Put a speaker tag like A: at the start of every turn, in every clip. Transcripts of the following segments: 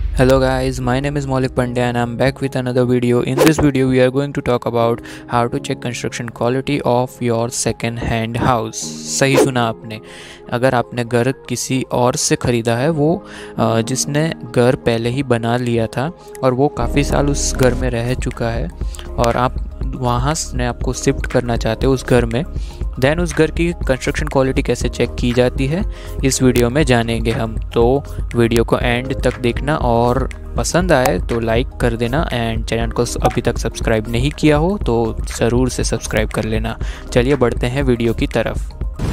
A: Hello guys, my name is Maulik Pandya and I'm back with another video. In this video we are going to talk about how to check construction quality of your second hand house. सही सुना आपने। अगर आपने घर किसी और से ख़रीदा है, वो जिसने घर पहले ही बना लिया था और वो काफ़ी साल उस घर में रह चुका है और आप वहाँ से आपको शिफ्ट करना चाहते हो उस घर में, देन उस घर की कंस्ट्रक्शन क्वालिटी कैसे चेक की जाती है इस वीडियो में जानेंगे हम। तो वीडियो को एंड तक देखना और पसंद आए तो लाइक कर देना एंड चैनल को अभी तक सब्सक्राइब नहीं किया हो तो ज़रूर से सब्सक्राइब कर लेना। चलिए बढ़ते हैं वीडियो की तरफ।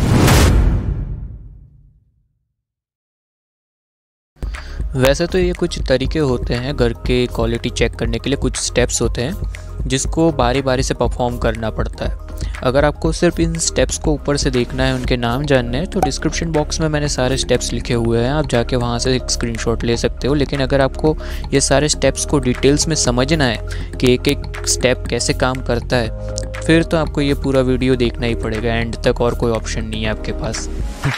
A: वैसे तो ये कुछ तरीके होते हैं घर के क्वालिटी चेक करने के लिए, कुछ स्टेप्स होते हैं जिसको बारी बारी से परफॉर्म करना पड़ता है। अगर आपको सिर्फ इन स्टेप्स को ऊपर से देखना है, उनके नाम जानने हैं, तो डिस्क्रिप्शन बॉक्स में मैंने सारे स्टेप्स लिखे हुए हैं, आप जाके वहाँ से एक स्क्रीनशॉट ले सकते हो। लेकिन अगर आपको ये सारे स्टेप्स को डिटेल्स में समझना है कि एक एक स्टेप कैसे काम करता है, फिर तो आपको ये पूरा वीडियो देखना ही पड़ेगा एंड तक, और कोई ऑप्शन नहीं है आपके पास।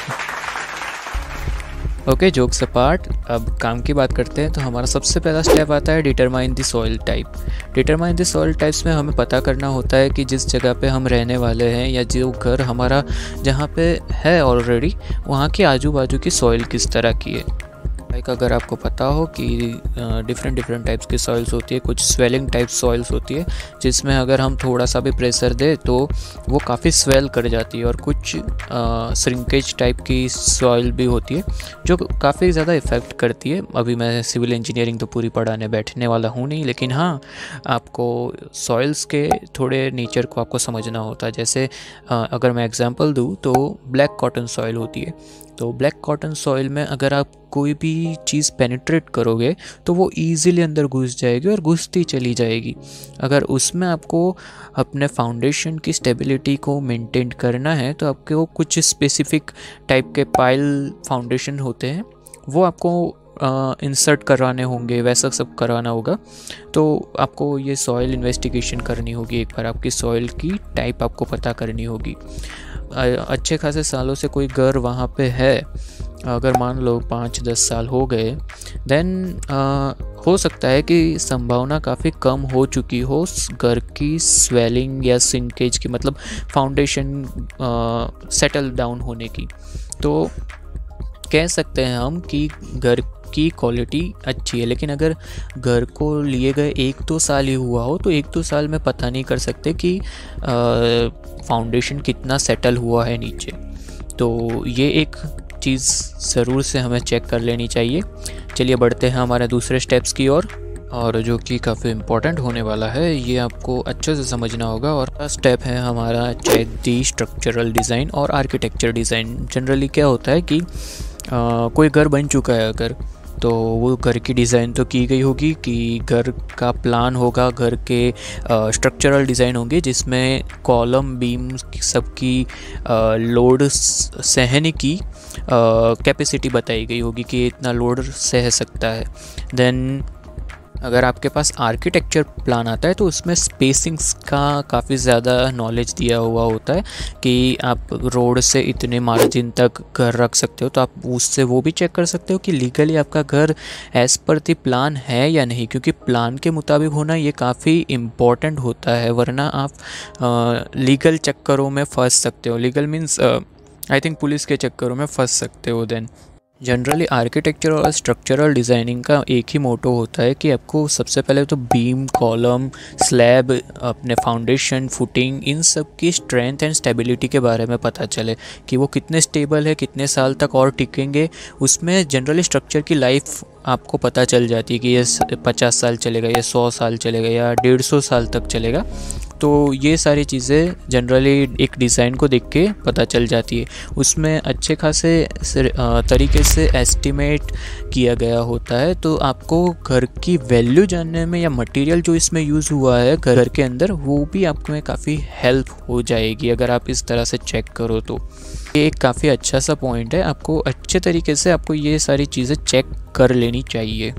A: ओके, जोक्स अपार्ट, अब काम की बात करते हैं। तो हमारा सबसे पहला स्टेप आता है determine the soil type. Determine the soil types में हमें पता करना होता है कि जिस जगह पे हम रहने वाले हैं या जो घर हमारा जहाँ पे है ऑलरेडी, वहाँ के आजू बाजू की सॉइल किस तरह की है। लाइक अगर आपको पता हो कि डिफरेंट टाइप्स की सॉइल्स होती है, कुछ स्वेलिंग टाइप सॉइल्स होती है जिसमें अगर हम थोड़ा सा भी प्रेशर दें तो वो काफ़ी स्वेल कर जाती है, और कुछ श्रिंकेज टाइप की सॉइल भी होती है जो काफ़ी ज़्यादा इफ़ेक्ट करती है। अभी मैं सिविल इंजीनियरिंग तो पूरी पढ़ाने बैठने वाला हूँ नहीं, लेकिन हाँ, आपको सॉइल्स के थोड़े नेचर को आपको समझना होता है। जैसे अगर मैं एग्जांपल दूँ तो ब्लैक कॉटन सॉइल होती है। तो ब्लैक कॉटन सॉइल में अगर आप कोई भी चीज़ पेनिट्रेट करोगे तो वो ईज़िली अंदर घुस जाएगी और घुसती चली जाएगी। अगर उसमें आपको अपने फाउंडेशन की स्टेबिलिटी को मेंटेन करना है तो आपको कुछ स्पेसिफिक टाइप के पाइल फाउंडेशन होते हैं, वो आपको इंसर्ट कराने होंगे, वैसा सब कराना होगा। तो आपको ये सॉइल इन्वेस्टिगेशन करनी होगी, एक बार आपकी सॉइल की टाइप आपको पता करनी होगी। अच्छे खासे सालों से कोई घर वहाँ पे है, अगर मान लो 5-10 साल हो गए, देन हो सकता है कि संभावना काफ़ी कम हो चुकी हो घर की स्वेलिंग या सिंकेज की, मतलब फाउंडेशन सेटल डाउन होने की। तो कह सकते हैं हम कि घर की क्वालिटी अच्छी है। लेकिन अगर घर को लिए गए 1-2 साल ही हुआ हो तो 1-2 साल में पता नहीं कर सकते कि फाउंडेशन कितना सेटल हुआ है नीचे। तो ये एक चीज़ ज़रूर से हमें चेक कर लेनी चाहिए। चलिए बढ़ते हैं हमारे दूसरे स्टेप्स की ओर, और जो कि काफ़ी इम्पोर्टेंट होने वाला है, ये आपको अच्छे से समझना होगा। और स्टेप है हमारा चेक दी स्ट्रक्चरल डिज़ाइन और आर्किटेक्चर डिज़ाइन। जनरली क्या होता है कि कोई घर बन चुका है अगर, तो वो घर की डिज़ाइन तो की गई होगी कि घर का प्लान होगा, घर के स्ट्रक्चरल डिज़ाइन होंगे जिसमें कॉलम बीम सबकी लोड सहने की कैपेसिटी बताई गई होगी कि इतना लोड सह सकता है। देन अगर आपके पास आर्किटेक्चर प्लान आता है तो उसमें स्पेसिंग्स का काफ़ी ज़्यादा नॉलेज दिया हुआ होता है कि आप रोड से इतने मार्जिन तक घर रख सकते हो। तो आप उससे वो भी चेक कर सकते हो कि लीगली आपका घर एज़ पर द प्लान है या नहीं, क्योंकि प्लान के मुताबिक होना ये काफ़ी इम्पॉर्टेंट होता है, वरना आप लीगल चक्करों में फंस सकते हो। Legal means I think police के चक्करों में फंस सकते हो। देन जनरली आर्किटेक्चर और स्ट्रक्चरल डिज़ाइनिंग का एक ही मोटो होता है कि आपको सबसे पहले तो बीम, कॉलम, स्लैब, अपने फाउंडेशन, फुटिंग, इन सब की स्ट्रेंथ एंड स्टेबिलिटी के बारे में पता चले कि वो कितने स्टेबल है, कितने साल तक और टिकेंगे। उसमें जनरली स्ट्रक्चर की लाइफ आपको पता चल जाती है कि ये 50 साल चलेगा, या 100 साल चलेगा, या 150 साल तक चलेगा। तो ये सारी चीज़ें जनरली एक डिज़ाइन को देख के पता चल जाती है। उसमें अच्छे खासे तरीके से एस्टिमेट किया गया होता है। तो आपको घर की वैल्यू जानने में या मटेरियल जो इसमें यूज़ हुआ है घर के अंदर, वो भी आपको में काफ़ी हेल्प हो जाएगी अगर आप इस तरह से चेक करो। तो ये एक काफ़ी अच्छा सा पॉइंट है, आपको अच्छे तरीके से आपको ये सारी चीज़ें चेक कर लेनी चाहिए।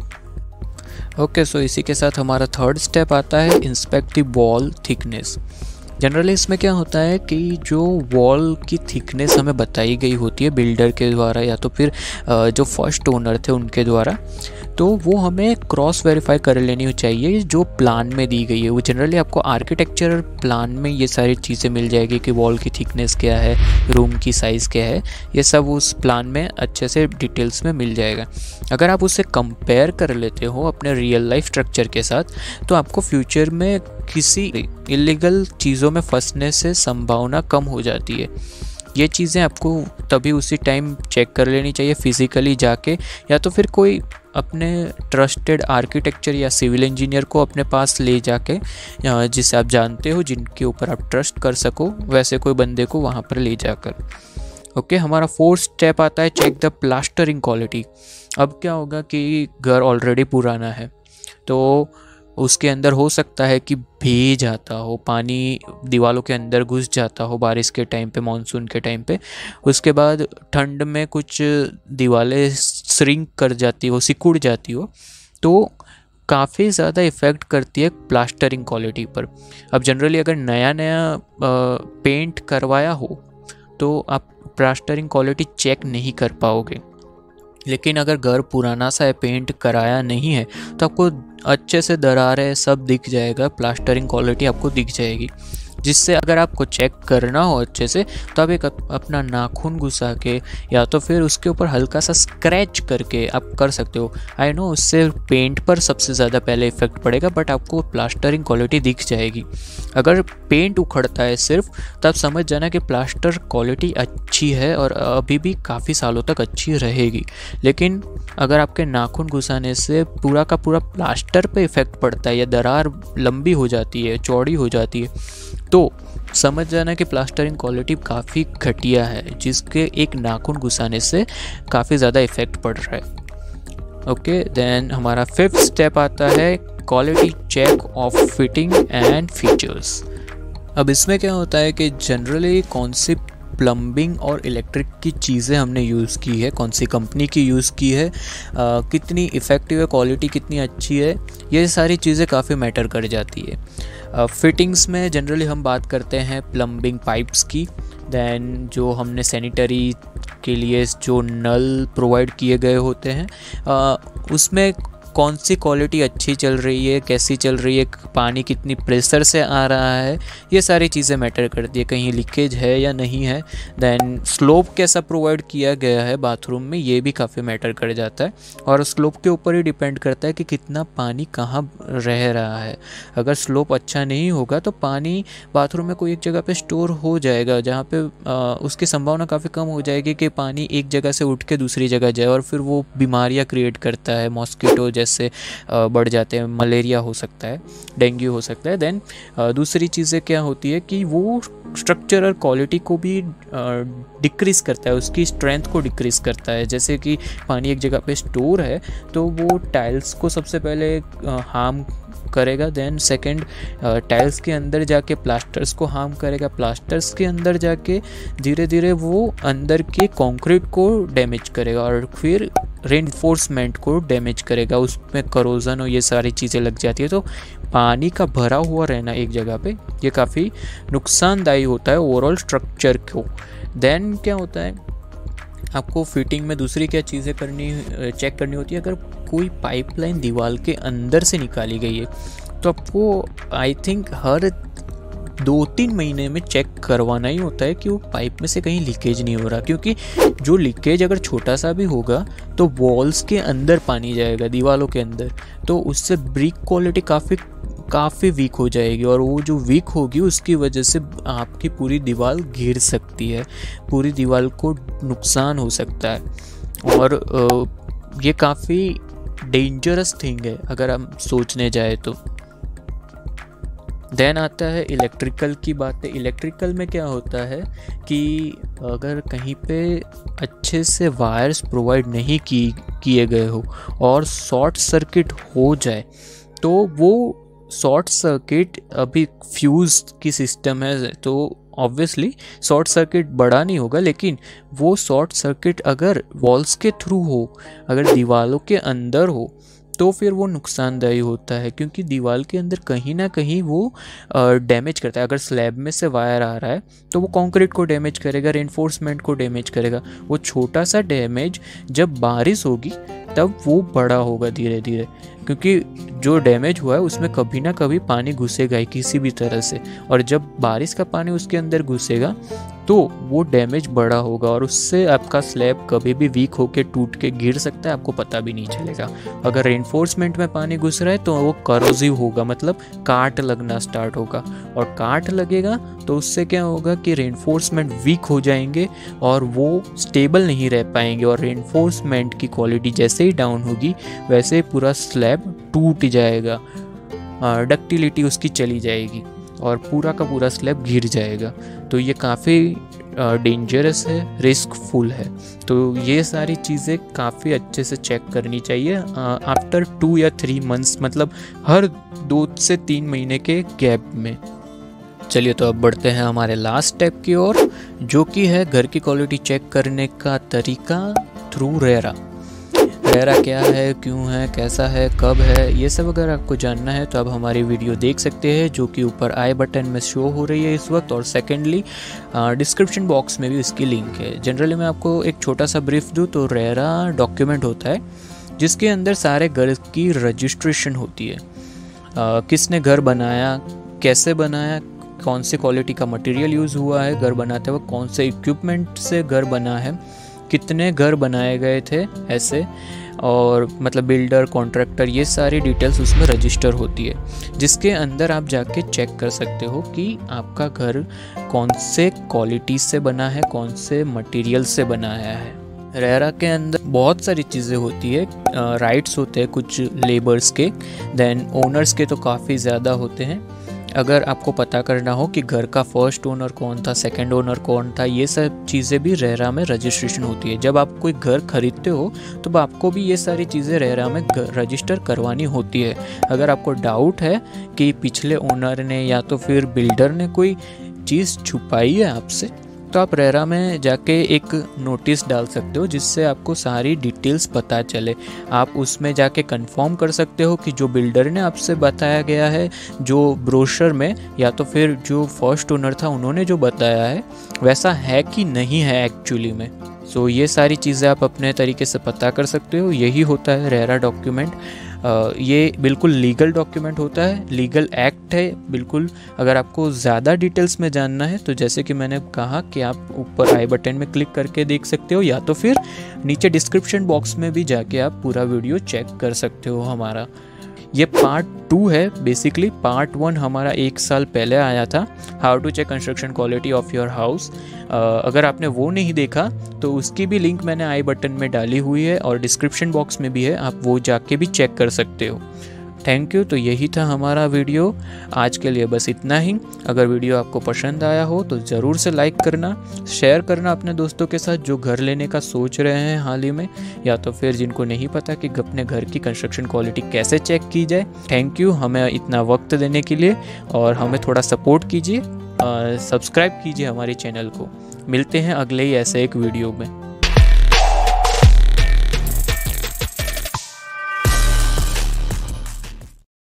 A: ओके, सो इसी के साथ हमारा थर्ड स्टेप आता है inspect the wall thickness. Generally इसमें क्या होता है कि जो वॉल की थिकनेस हमें बताई गई होती है बिल्डर के द्वारा या तो फिर जो फर्स्ट ओनर थे उनके द्वारा, तो वो हमें क्रॉस वेरीफाई कर लेनी चाहिए जो प्लान में दी गई है। वो जनरली आपको आर्किटेक्चरल प्लान में ये सारी चीज़ें मिल जाएगी कि वॉल की थिकनेस क्या है, रूम की साइज़ क्या है, ये सब उस प्लान में अच्छे से डिटेल्स में मिल जाएगा। अगर आप उससे कंपेयर कर लेते हो अपने रियल लाइफ स्ट्रक्चर के साथ, तो आपको फ्यूचर में किसी इलीगल चीज़ों में फंसने से संभावना कम हो जाती है। ये चीज़ें आपको तभी उसी टाइम चेक कर लेनी चाहिए फिज़िकली जाके, या तो फिर कोई अपने ट्रस्टेड आर्किटेक्चर या सिविल इंजीनियर को अपने पास ले जाके, जिसे आप जानते हो, जिनके ऊपर आप ट्रस्ट कर सको, वैसे कोई बंदे को वहाँ पर ले जाकर। ओके, हमारा 4th स्टेप आता है चेक द प्लास्टरिंग क्वालिटी। अब क्या होगा कि घर ऑलरेडी पुराना है, तो उसके अंदर हो सकता है कि भीग आता हो, पानी दीवारों के अंदर घुस जाता हो बारिश के टाइम पे, मानसून के टाइम पे। उसके बाद ठंड में कुछ दीवारें श्रिंक कर जाती हो, सिकुड़ जाती हो, तो काफ़ी ज़्यादा इफ़ेक्ट करती है प्लास्टरिंग क्वालिटी पर। अब जनरली अगर नया नया पेंट करवाया हो तो आप प्लास्टरिंग क्वालिटी चेक नहीं कर पाओगे, लेकिन अगर घर पुराना सा है, पेंट कराया नहीं है, तो आपको अच्छे से दरारें सब दिख जाएगा, प्लास्टरिंग क्वालिटी आपको दिख जाएगी। जिससे अगर आपको चेक करना हो अच्छे से, तो आप एक अपना नाखून घुसा के या तो फिर उसके ऊपर हल्का सा स्क्रैच करके आप कर सकते हो। आई नो उससे पेंट पर सबसे ज़्यादा पहले इफेक्ट पड़ेगा, बट आपको प्लास्टरिंग क्वालिटी दिख जाएगी। अगर पेंट उखड़ता है सिर्फ, तब समझ जाना कि प्लास्टर क्वालिटी अच्छी है और अभी भी काफ़ी सालों तक अच्छी रहेगी। लेकिन अगर आपके नाखून घुसाने से पूरा का पूरा प्लास्टर पे इफेक्ट पड़ता है या दरार लंबी हो जाती है, चौड़ी हो जाती है, तो समझ जाना कि प्लास्टरिंग क्वालिटी काफ़ी घटिया है, जिसके एक नाखून घुसाने से काफ़ी ज़्यादा इफेक्ट पड़ रहा है। ओके, देन हमारा 5th स्टेप आता है quality check of fitting and features. अब इसमें क्या होता है कि जनरली कौन सी प्लम्बिंग और इलेक्ट्रिक की चीज़ें हमने यूज़ की है, कौन सी कंपनी की यूज़ की है, कितनी इफ़ेक्टिव है, क्वालिटी कितनी अच्छी है, ये सारी चीज़ें काफ़ी मैटर कर जाती है। फिटिंग्स में जनरली हम बात करते हैं प्लम्बिंग पाइप्स की, दैन जो हमने सैनिटरी के लिए जो नल प्रोवाइड किए गए होते हैं, उसमें कौन सी क्वालिटी अच्छी चल रही है, कैसी चल रही है, पानी कितनी प्रेशर से आ रहा है, ये सारी चीज़ें मैटर करती है, कहीं लीकेज है या नहीं है। दैन स्लोप कैसा प्रोवाइड किया गया है बाथरूम में, ये भी काफ़ी मैटर कर जाता है, और स्लोप के ऊपर ही डिपेंड करता है कि कितना पानी कहाँ रह रहा है। अगर स्लोप अच्छा नहीं होगा तो पानी बाथरूम में कोई एक जगह पे स्टोर हो जाएगा, जहाँ पे उसकी संभावना काफ़ी कम हो जाएगी कि पानी एक जगह से उठ के दूसरी जगह जाए, और फिर वो बीमारियाँ क्रिएट करता है, मॉस्किटो से बढ़ जाते हैं, मलेरिया हो सकता है, डेंगू हो सकता है। देन दूसरी चीज़ें क्या होती है कि वो स्ट्रक्चरल क्वालिटी को भी डिक्रीज़ करता है, उसकी स्ट्रेंथ को डिक्रीज़ करता है। जैसे कि पानी एक जगह पे स्टोर है तो वो टाइल्स को सबसे पहले हार्म करेगा, देन सेकंड टाइल्स के अंदर जाके प्लास्टर्स को हार्म करेगा, प्लास्टर्स के अंदर जाके धीरे धीरे वो अंदर के कंक्रीट को डैमेज करेगा, और फिर रेनफोर्समेंट को डैमेज करेगा, उसमें करोजन और ये सारी चीज़ें लग जाती है। तो पानी का भरा हुआ रहना एक जगह पे ये काफ़ी नुकसानदायी होता है ओवरऑल स्ट्रक्चर को। देन क्या होता है, आपको फिटिंग में दूसरी क्या चीज़ें चेक करनी होती है। अगर कोई पाइपलाइन दीवार के अंदर से निकाली गई है तो आपको आई थिंक हर 2-3 महीने में चेक करवाना ही होता है कि वो पाइप में से कहीं लीकेज नहीं हो रहा, क्योंकि जो लीकेज अगर छोटा सा भी होगा तो वॉल्स के अंदर पानी जाएगा, दीवारों के अंदर, तो उससे ब्रिक क्वालिटी काफ़ी वीक हो जाएगी, और वो जो वीक होगी उसकी वजह से आपकी पूरी दीवार गिर सकती है, पूरी दीवार को नुकसान हो सकता है, और ये काफ़ी डेंजरस थिंग है अगर हम सोचने जाए तो। देन आता है इलेक्ट्रिकल की बात है। इलेक्ट्रिकल में क्या होता है कि अगर कहीं पे अच्छे से वायर्स प्रोवाइड नहीं किए गए हो और शॉर्ट सर्किट हो जाए, तो वो शॉर्ट सर्किट अभी फ्यूज़ की सिस्टम है तो ऑब्वियसली शॉर्ट सर्किट बड़ा नहीं होगा, लेकिन वो शॉर्ट सर्किट अगर वॉल्स के थ्रू हो, अगर दीवारों के अंदर हो, तो फिर वो नुकसानदायी होता है, क्योंकि दीवार के अंदर कहीं ना कहीं वो डैमेज करता है। अगर स्लैब में से वायर आ रहा है तो वो कंक्रीट को डैमेज करेगा, रेनफोर्समेंट को डैमेज करेगा। वो छोटा सा डैमेज जब बारिश होगी तब वो बड़ा होगा धीरे धीरे, क्योंकि जो डैमेज हुआ है उसमें कभी ना कभी पानी घुसेगा ही किसी भी तरह से, और जब बारिश का पानी उसके अंदर घुसेगा तो वो डैमेज बड़ा होगा और उससे आपका स्लैब कभी भी वीक होके टूट के गिर सकता है, आपको पता भी नहीं चलेगा। अगर रेनफोर्समेंट में पानी घुस रहा है तो वो करोसिव होगा, मतलब काट लगना स्टार्ट होगा, और काट लगेगा तो उससे क्या होगा कि रेनफोर्समेंट वीक हो जाएंगे और वो स्टेबल नहीं रह पाएंगे, और रेनफोर्समेंट की क्वालिटी जैसे ही डाउन होगी वैसे ही पूरा स्लैब टूट जाएगा, डक्टिलिटी उसकी चली जाएगी और पूरा का पूरा स्लैब गिर जाएगा। तो ये काफ़ी डेंजरस है, रिस्कफुल है। तो ये सारी चीज़ें काफ़ी अच्छे से चेक करनी चाहिए आफ्टर 2 या 3 मंथ्स, मतलब हर 2 से 3 महीने के गैप में। चलिए तो अब बढ़ते हैं हमारे लास्ट स्टेप की ओर, जो कि है घर की क्वालिटी चेक करने का तरीका थ्रू रेरा। रेरा क्या है, क्यों है, कैसा है, कब है, ये सब अगर आपको जानना है तो आप हमारी वीडियो देख सकते हैं, जो कि ऊपर आई बटन में शो हो रही है इस वक्त, और सेकेंडली डिस्क्रिप्शन बॉक्स में भी इसकी लिंक है। जनरली मैं आपको एक छोटा सा ब्रीफ दूँ तो रेरा डॉक्यूमेंट होता है जिसके अंदर सारे घर की रजिस्ट्रेशन होती है, किसने घर बनाया, कैसे बनाया, कौन सी क्वालिटी का मटेरियल यूज़ हुआ है घर बनाते वक्त, कौन से इक्विपमेंट से घर बना है, कितने घर बनाए गए थे ऐसे, और मतलब बिल्डर, कॉन्ट्रैक्टर, ये सारी डिटेल्स उसमें रजिस्टर होती है, जिसके अंदर आप जाके चेक कर सकते हो कि आपका घर कौन से क्वालिटी से बना है, कौन से मटेरियल से बनाया है। रेरा के अंदर बहुत सारी चीज़ें होती है, राइट्स होते हैं कुछ लेबर्स के, देन ओनर्स के तो काफ़ी ज़्यादा होते हैं। अगर आपको पता करना हो कि घर का फर्स्ट ओनर कौन था, सेकंड ओनर कौन था, ये सब चीज़ें भी रेरा में रजिस्ट्रेशन होती है। जब आप कोई घर खरीदते हो तो आपको भी ये सारी चीज़ें रेरा में रजिस्टर करवानी होती है। अगर आपको डाउट है कि पिछले ओनर ने या तो फिर बिल्डर ने कोई चीज़ छुपाई है आपसे, तो आप रेरा में जाके एक नोटिस डाल सकते हो जिससे आपको सारी डिटेल्स पता चले। आप उसमें जाके कंफर्म कर सकते हो कि जो बिल्डर ने आपसे बताया गया है, जो ब्रोशर में या तो फिर जो फर्स्ट ओनर था उन्होंने जो बताया है वैसा है कि नहीं है एक्चुअली में। सो ये सारी चीज़ें आप अपने तरीके से पता कर सकते हो। यही होता है रेरा डॉक्यूमेंट। ये बिल्कुल लीगल डॉक्यूमेंट होता है, लीगल एक्ट है बिल्कुल। अगर आपको ज़्यादा डिटेल्स में जानना है तो जैसे कि मैंने कहा कि आप ऊपर आई बटन में क्लिक करके देख सकते हो, या तो फिर नीचे डिस्क्रिप्शन बॉक्स में भी जाके आप पूरा वीडियो चेक कर सकते हो हमारा। ये पार्ट 2 है बेसिकली। पार्ट 1 हमारा 1 साल पहले आया था, how to check construction quality of your house. अगर आपने वो नहीं देखा तो उसकी भी लिंक मैंने आई बटन में डाली हुई है और डिस्क्रिप्शन बॉक्स में भी है, आप वो जाके भी चेक कर सकते हो। Thank you. तो यही था हमारा वीडियो आज के लिए, बस इतना ही। अगर वीडियो आपको पसंद आया हो तो ज़रूर से लाइक करना, शेयर करना अपने दोस्तों के साथ जो घर लेने का सोच रहे हैं हाल ही में, या तो फिर जिनको नहीं पता कि अपने घर की कंस्ट्रक्शन क्वालिटी कैसे चेक की जाए। थैंक यू हमें इतना वक्त देने के लिए, और हमें थोड़ा सपोर्ट कीजिए, सब्सक्राइब कीजिए हमारे चैनल को। मिलते हैं अगले ही ऐसे एक वीडियो में।